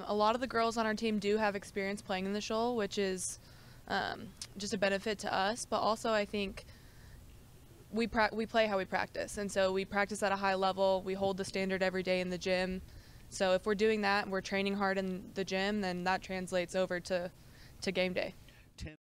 A lot of the girls on our team do have experience playing in the shoal, which is just a benefit to us, but also I think we play how we practice, and so we practice at a high level. We hold the standard every day in the gym. So if we're doing that and we're training hard in the gym, then that translates over to game day.